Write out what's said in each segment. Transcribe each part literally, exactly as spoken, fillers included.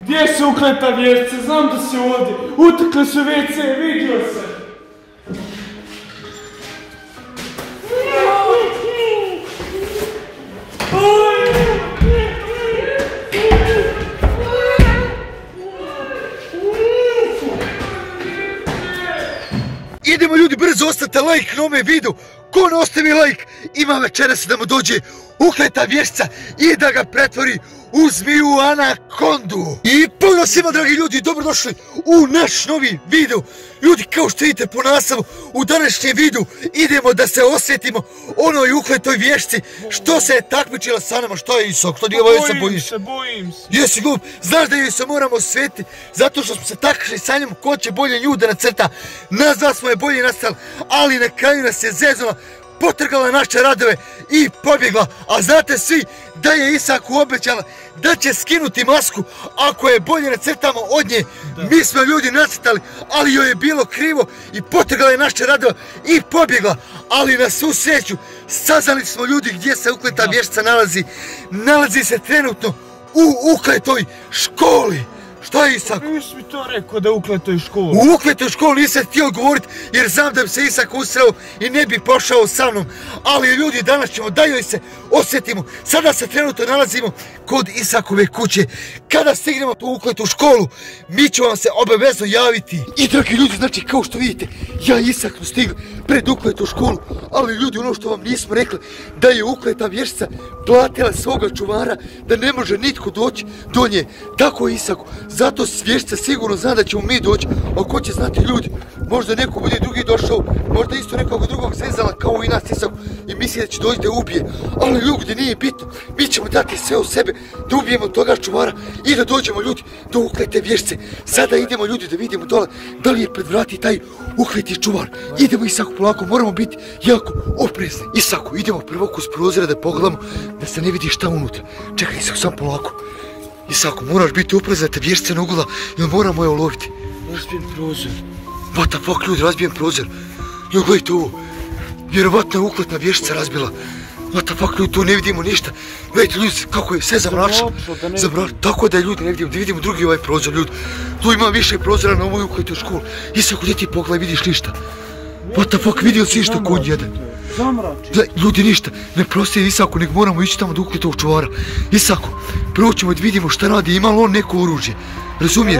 Gdje se ukleta vještica? Znam da si ovdje. Utekli su ve ce, vidio se. Idemo ljudi, brzo ostavite like na ovome videu. Ko ne ostavi like, ima večeras da mu dođe ukleta vještica i da ga pretvori u zmiju anakondu. I pozdrav svima dragi ljudi, dobrodošli u naš novi video. Ljudi, kao što vidite po naslovu, u današnjem videu idemo da se osjetimo onoj ukletoj vještici što se je takmičila sa nama. Što je Iso? Što nije se bojiš? Bojim se, bojim se. Jesi glup, znaš da joj se moramo osvetiti zato što smo se takmičili sa njom ko će bolje nju da nacrta. Nas dva smo je bolje nastali, ali na kraju nas je zeznula, potrgala naše radove i pobjegla. A znate svi da je Isaku obećala da će skinuti masku ako je bolje nacrtamo od nje. Mi smo ljudi nacrtali, ali joj je bilo krivo i potrgala je naše radove i pobjegla. Ali na svu sreću saznali smo ljudi gdje se ukleta vještica nalazi. Nalazi se trenutno u ukletoj školi. Šta je Isak? Nisi mi to rekao da je ukletoj školi. U ukletoj školi nisam htio govoriti jer znam da bi se Isak usreo i ne bi pošao sa mnom. Ali ljudi, danas ćemo da joj se osjetimo. Sada se trenutno nalazimo kod Isakove kuće. Kada stignemo tu ukletu školu, mi ćemo vam se obavezno javiti. I dragi ljudi, znači kao što vidite, ja i Isak smo stigli pred ukletu školu. Ali ljudi, ono što vam nismo rekli, da je ukleta vještica platila svoga čuvara, da ne može nitko doći do nje. Tako je Isaku. Zato vještica sigurno zna da ćemo mi doći, a ko će znati ljudi, možda neko bude drugi došao, možda isto nekog drugog zezala kao i nas Isak i misli da će doći da ubije, ali ljudi nije bitno, mi ćemo dati sve u sebe da ubijemo toga čuvara i da dođemo ljudi do uklete vještice. Sada idemo ljudi da vidimo dole da li je pred vrati taj ukleti čuvar. Idemo Isaku polako, moramo biti jako oprezni. Isaku, idemo prvo kroz prozore da pogledamo da se ne vidi šta unutra. Čekaj Isaku, sam polako. Isaku, moraš biti oprezan da te vještica ne ugula, jer moramo je uloviti. Razbijem prozor. What the fuck ljudi, razbijem prozor. Ljudi, gledajte ovo. Vjerovatno je ukletna vještica razbila. What the fuck ljudi, tu ne vidimo ništa. Gledajte ljudi, kako je sve zamračeno. Zamračeno, tako da ljudi ne vidimo, da vidimo drugi ovaj prozor ljudi. Tu ima više prozora na ovoj ukletoj školi. Isaku, gdje ti pogledaj, vidiš ništa. What the fuck, vidio si ništa konj jedan. Gle, ljudi ništa, ne prosti Isaku, nek moramo ići tamo do ukletog čuvara. Isaku, prvo ćemo da vidimo šta radi, ima li on neko oružje, razumiješ?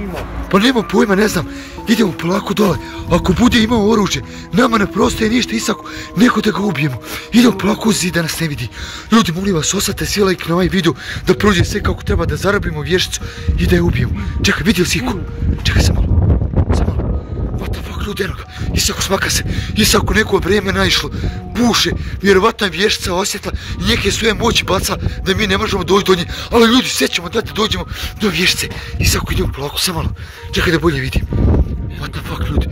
Pa nema pojma, ne znam, idemo polako dole, ako bude imao oružje, nama ne prostaje ništa Isaku, neko da ga ubijemo. Idemo polako uz zid da nas ne vidi. Ljudi, molim vas, ostavite svi like na ovaj video, da prođe sve kako treba, da zarobimo vješticu i da je ubijemo. Čekaj, vidio si Iku? Čekaj sam malo, sam malo. What the fuck, ljudi, eno ga, Isaku smaka se, Isaku neko vrijeme naišlo, buše, vjerovatno je vještica osjetila i neke svoje moći baca da mi ne možemo doći do nje, ali ljudi, sve ćemo da te dođemo do vještice. Isaku, idemo polako, sam malo, čekaj da bolje vidim. What the fuck, ljudi,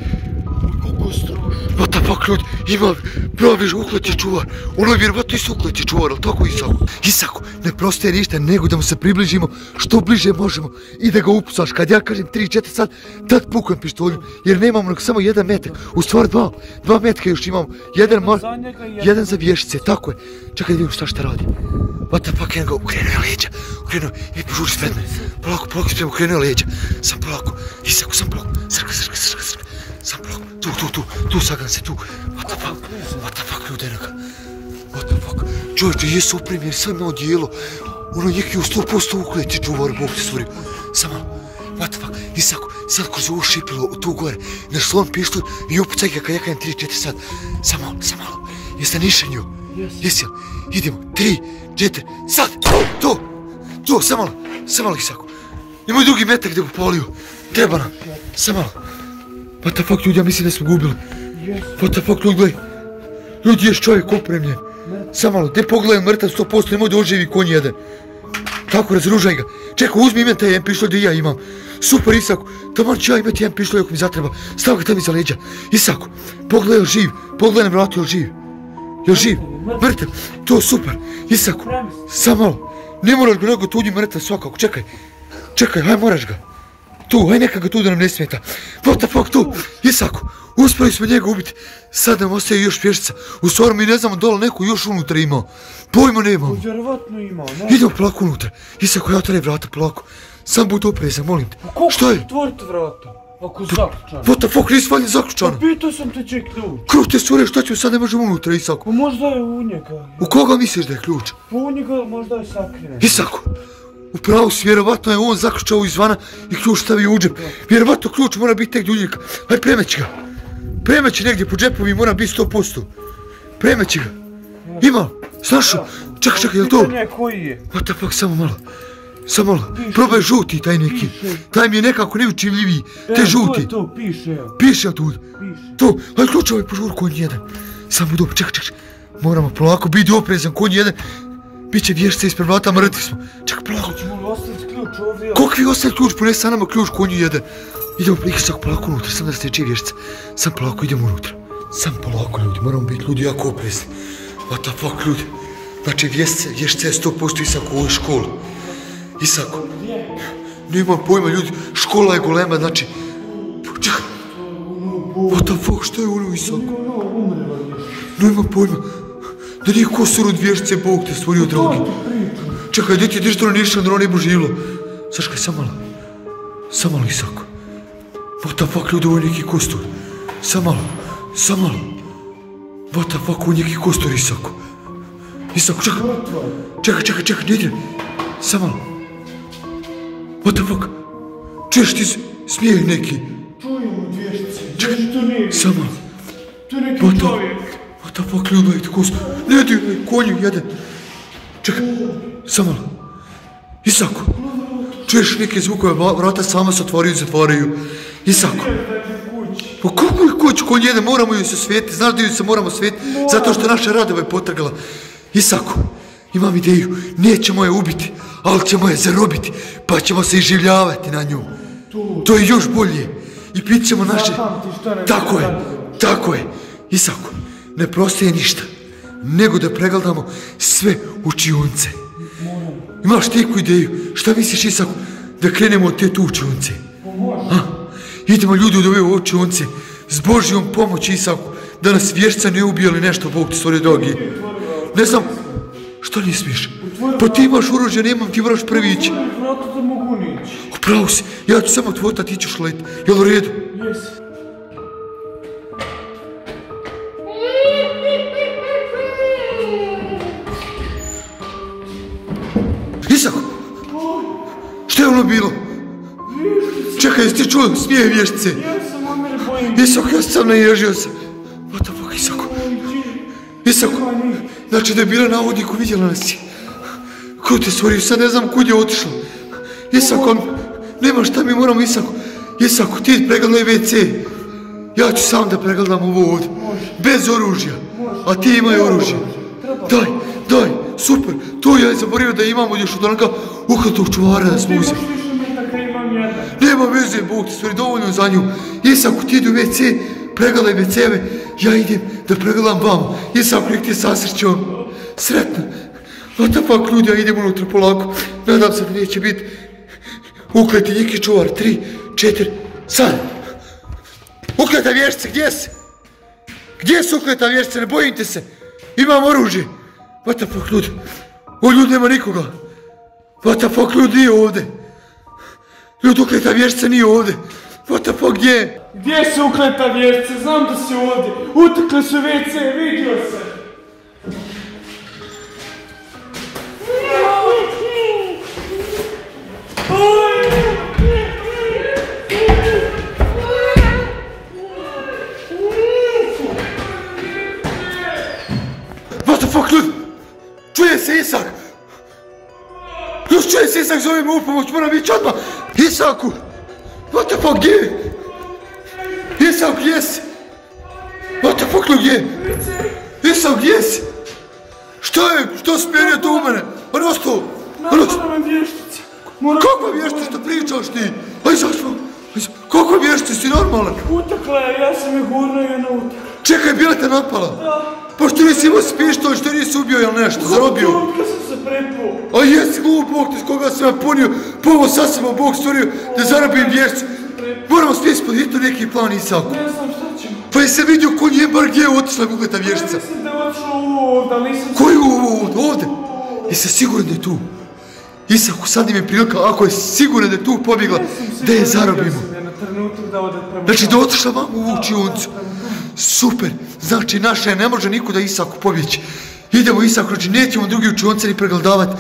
what the fuck, ljudi, ima pravi ukleti čuvar, ono je vjerovatno isto ukleti čuvar, ali tako Isaku? Isaku, ne prostaje ništa nego da mu se približimo što bliže možemo i da ga upucaš. Kad ja kažem tri četiri sad, tad pukujem pištolju, jer nemamo nego samo jedan metak, u stvari dva, dva metka još imamo, jedan, mar, jedan za vještice, tako je. Čekaj da vidimo šta šta radi. What the fuck, jedan ga ukrenuo je leđa, ukrenuo je, vi požuri sve me, polako, polako spremo, ukrenuo je leđa, sam polako, Isaku, sam polako, srka, srka, srka, srka, sam polako, tu, tu, tu, tu, sagran se, tu, what the fuck, what the fuck, ljudi, enaka, what the fuck, čovječe, jesu opremljeni, sve me odijelo, ono njeki u sto posto ukleti čuvar, Bog te stvorio, sam malo, what the fuck, Isaku, sad kroz ovo šipilo, tu gore, na slon pištolj i upucaj ga kad ja kajem tri četiri sad, sam malo, sam malo, jeste nišenju, jesi li, idemo, tri, četiri, sad, tu, tu, sam malo, sam malo Isaku, nemoj drugi metak da ga poliju, treba nam, sam malo. What the fuck ljudi, ja mislim da smo gubili. What the fuck ljudi, gledaj. Ljudi, ješ čovjek opremljen. Samo malo, gdje pogledaj mrtav sto posto, nemoj da oživi konj jedan. Tako, razružaj ga. Čekaj, uzmi imen taj jedan pištolj da i ja imam. Super Isaku, tamo ću ja imati jedan pištolj ako mi zatreba. Stav ga tam iza leđa. Isaku, pogledaj jel živ, pogledaj na vratu jel živ. Jel živ, mrtav, to super. Isaku, samo malo, ne moraš ga nego tuđi mrtav svakako, čekaj. Čekaj, haj moraš ga. Tu, haj neka ga tu da nam ne smeta. What the fuck tu, Isaku, uspjeli smo njega ubiti. Sad nam ostaje još vještica. U stvari mi ne znamo dole neko još unutra imao. Pojma nemamo. Vjerovatno imao, ne? Idemo polako unutra. Isaku, ja otvaraj vrata polako. Sam budi oprezan, molim te. Kako Šta je? ću otvoriti vrata? Ako je zaključano. What the fuck, nisi valjda zaključano? Pa pitao sam te ček ključ. Krute sure, šta ćemo sad, ne možemo unutra, Isako. Pa možda je u njega. U koga misliš da je ključ? Pa u njega možda je sakriven. Isako, upravo si, vjerovatno je on zaključao izvana i ključ stavio u džep. Vjerovatno ključ mora biti tek duljnika. Aj, premeć ga. Premeć negdje po džepovi, mora biti sto posto. Premeć ga. Ima, znaš, čekaj, čekaj, jel to? Pitanje koji je? What the fuck, samo malo. Samo malo, probaj žuti taj neki. Taj mi je nekako neučivljiviji, te žuti. E, to je to, piše, evo. Piše od tu. Piše. To, aj ključ ovaj požur konj jedan. Samo dobro, čekaj, čekaj. Moramo polako biti oprezan, konj jedan. Biće vješce ispred vrata, mrtvi smo. Čekaj, polako. Hoćemo li ostaviti ključ ovdje? Kokvi ostavi ključ, ponesi sa nama ključ konju jedan. Idemo Isak polako unutra, sam da steče vješce. Sam polako, idemo unutra. Sam polako, ljudi, moramo biti ljudi jako oprezni. What the fuck, ljudi. Znači, vješce, vješce je sto posto Isak u ovoj školi. Isako, nemam pojma, ljudi, škola je golema, znači, čekaj, what the fuck, šta je ono, Isako? Nemam pojma, da nije kosor od vješce, Bog te stvorio, dragi. Čekaj, gdje ti drži to ništa, da ono ne bi živilo. Saškaj, sam malo, sam malo, Isako. What the fuck, ljudi, ovo je neki kostor. Sam malo, sam malo. What the fuck, ovo je neki kostor, Isako. Isako, čekaj, čekaj, čekaj, čekaj, ne idem. Sam malo. What the fuck? Čuješ ti smijeh neki? Čujem od vješće. Čekaj, to nije. Samo. To je neki What čovjek. What the fuck, ljubavite kost. Ne di, konju jedan. Čekaj, samo malo. Isako. Čuješ neke zvukove, vrata sama se otvaraju i zatvaraju. Isako. Pa kako je kuć konj jedan, moramo ju se svetiti. Znaš da ju se moramo svetiti? Zato što naša radova je potrgala. Isako. Imam ideju, nećemo je ubiti, ali ćemo je zarobiti, pa ćemo se iživljavati na nju. To je još bolje. I pit ćemo naše... Tako je, tako je. Isako, ne prostaje ništa, nego da pregledamo sve učionce. Imaš neku ideju, šta misliš, Isako, da krenemo od te tu učionce? Idemo ljudi od ove učionce, s Božjom pomoći, Isako, da nas vješca ne ubije ili nešto, Bog ti stvori, dragi. Ne znam... Što ne smiješ? Pa ti imaš oružje, nemam, ti moraš prvi ići. Vrata da mogu nići. Upravo si, ja ću samo otvoriti, a ti ćeš leti. Jel u redu? Jes. Isako! Što je ono bilo? Čekaj, jesi ti čuo smije vještice? Jesam, a mene bojim. Isako, ja sam naježio se. What the fuck, Isako? Isako, znači da je bila na hodniku, vidjela nas je. Krute stvorio, sad ne znam kud je otišla. Isako, nema šta mi moramo, Isako. Isako, ti pregledaj ve ce. Ja ću sam da pregledam ovo ovdje. Bez oružja. A ti imaj oružje. Daj, daj, super. To ja zaboravio da imamo još od onoga uhvatog čuvara da smo uzeli. Nema veze, Bog ti stvori, dovoljno za nju. Isako, ti idu u ve ce, pregledaj ve ceve, ja idem da pregledam vamo. Isako, nek ti je sasrećom. Sretno. What the fuck, ljudi, ja idem unutra polako. Nadam se da neće biti ukleti neki čuvar. Tri, četiri, sad. Ukleta vještice, gdje si? Gdje su ukleta vještice, ne bojim te se. Imam oružje. What the fuck, ljudi. O, ljudi, nema nikoga. What the fuck, ljudi, nije ovdje. Ljudi, ukleta vještice nije ovdje. What the fuck, gdje je? Gdje se ukleta vještice? Znam da si ovdje. Utekle su ve ce, vidio se. What the fuck, ljudi? Čuje se Isak! Ljudi, čuje se Isak, zove me u pomoć, moram ići odmah! Isaku! What the fuck, gdje je? Isak, gdje si? What the fuck, ljudi, gdje je? Isak, gdje si? Šta je? Što si mjerio to u mene? Ono ostao! Ono ostao! Napravim vještice. Kako vještice što pričaš ti? Aj, zašto? Kako vještice, si normalan? Utekla je, ja sam je gurno i ona utekla. Čekaj, bila te napala? Da. Pa što nisi imao spištolj, što nisi ubio jel nešto, zarobio? Kako sam se prepuo. A jesi glup, Bog te s koga sam ja punio, povo sasvim Bog stvorio da zarobim vješću. Moramo spjeti pod hitno neki plan, Isaku. Ne znam šta ćemo. Pa jesi vidio ko nije bar gdje je otišla ukleta vještica? Mislim da je otišla u ovdje, ali nisam... Koji u ovdje? Ovdje? Jesi siguran da je tu? Isaku, sad im je prilika, ako je sigurno da je tu pobjegla, da je zarobimo. Znači da je otišla vam u učionicu. Super, znači naša je, ne može niko da Isaku pobjeći. Idemo Isaku, znači nećemo drugi učionce ni pregledavati.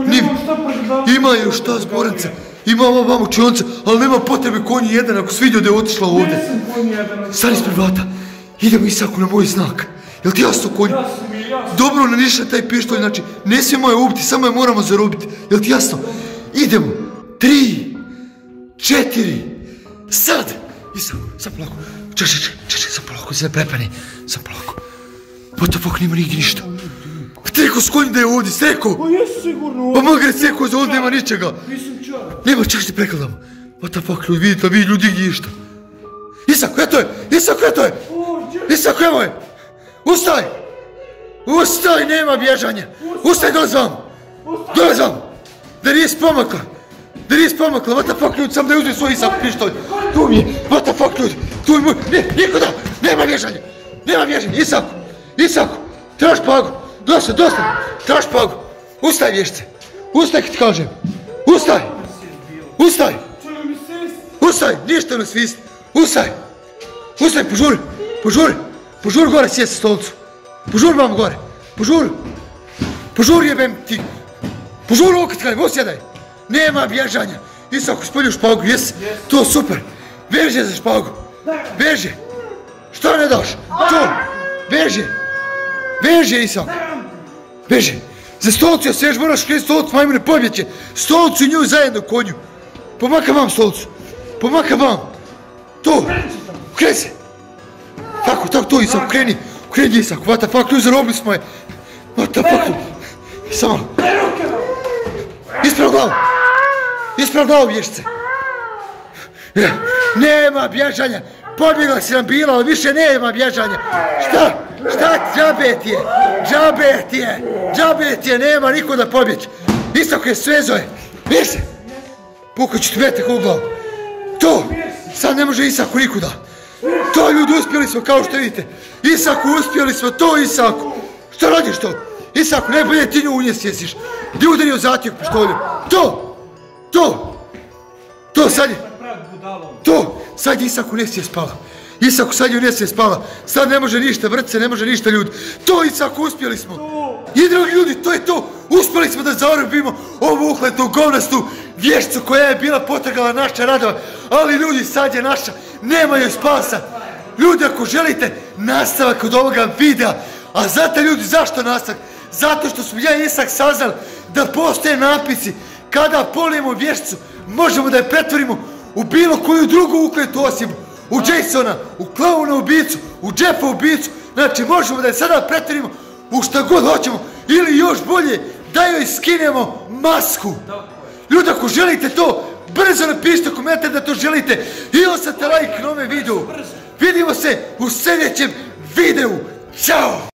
Ima još šta zboranca, ima ova vam učionca, ali nema potrebe konji jedan ako si vidio da je otišla ovdje. Stani ispred vrata, idemo Isaku na moj znak. Jel ti jasno konji? Dobro nanišla taj pištolj, znači ne smijemo je ubiti, samo je moramo zarobiti. Jel ti jasno? Idemo, tri, četiri, sad. Isaku, sam polako, češ, češ, češ, sam polako, sve prepani, sam polako. What the fuck, nema nigdje ništa. Streko s konjim da je ovdje, streko! Pa jesu sigurno ovdje. Pa magre streko, za ovdje nema ničega. Nisam čao. Nema, češ ti prekladamo. What the fuck, ljudi, vidite, vi ljudi gdje išta. Isaku, eto je, Isaku, eto je. Isaku, evo je. Ustaj! Ustaj, nema bježanja. Ustaj, dolazi vam. Dolazi vam. Da nije spomakla. Da nije spomakla, what the fuck, ljudi, sam da je uzmi svoj Isaku pištolj. Tu mi je, what the fuck, ljudi. Tu mi je moj, ne, nikoda, nema bježanja. Nema bježanja, Isaku. Isaku, trebaš pagu. Dosta, dosta, trebaš pagu. Ustaj, vještice. Ustaj, kad ti kažem. Ustaj. Ustaj. Ustaj, ništa ne svisti. Ustaj. Ustaj, požuri. Požuri. Požuri gore, sjedi sa stolicu. Požuri vam gore. Požuri. Požuri jebem ti. Požuri ovo kad ti kažem, osjedaj. Nema bježanja. Isaku, spolju špagu, jesi? To super. Veže za špagu. Veže. Što ne daš? To. Veže. Veže, Isaku. Veže. Za stolicu, ja seš, moraš kreni stolicu, majmune pobjeće. Stolicu i nju zajedno konju. Pomakam vam stolicu. Pomakam vam. To. Kreni se. Tako, tako, to, Isaku, kreni. Kreni, Isaku, what the fuck, ljudi, zarobili smo je. What the fuck. Samo. Isprav glavu. Isprav glavu, vještice. Nema bježanja. Pobjegla si nam bila, ali više nema bježanja. Šta? Šta džabe ti je? Džabe ti je. Džabe ti je, nema niko da pobjeći. Isaku je svezo je. Viš se? Pukao ću ti metak u glavu. To. Sad ne može Isaku nikuda. To, ljudi, uspjeli smo kao što vidite. Isaku, uspjeli smo, to Isaku. Što radiš to? Isaku, najbolje ti nju unje sjesiš. Gdje udario zatijek pištoljem? To. To. To sad je. To. Sad je Isaku nesije spala. Isaku sad je nesije spala. Sad ne može ništa, vrtce, ne može ništa, ljudi. To, Isaku, uspjeli smo. I drugi ljudi, to je to. Uspjeli smo da zarobimo ovu uhletnu govnastu vješticu koja je bila potrgala naša radova. Ali ljudi, sad je naša. Nema joj spasa. Ljudi, ako želite nastavak od ovoga videa, a znate ljudi zašto nastavak? Zato što smo ja i Isak saznali da postoje napisi kada polijemo vješticu, možemo da je pretvorimo u bilo koju drugu ukletu osobu. U Jasona, u Klauna ubicu, u Jeffa ubicu. Znači možemo da je sada pretvorimo u šta god hoćemo. Ili još bolje, da joj skinemo masku. Ljudi, ako želite to, brzo napišite komentar da to želite i ostavite like na ovom videu. Vidimo se u sljedećem videu. Ćao!